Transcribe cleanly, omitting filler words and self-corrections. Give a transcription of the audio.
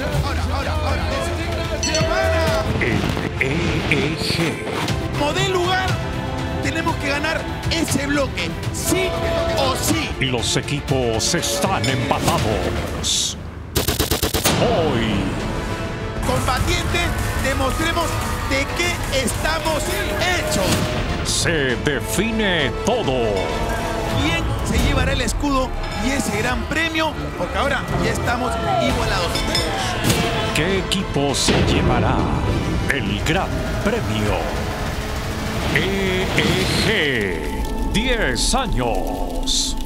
Ahora. El EEG. Como dé lugar, tenemos que ganar ese bloque, sí o sí. Los equipos están empatados. Hoy, Combatientes, demostremos de qué estamos hechos. se define todo. ¿Quién se llevará el escudo y ese gran premio? Porque ahora ya estamos igualados. ¿Qué equipo se llevará el gran premio? EEG, 10 años.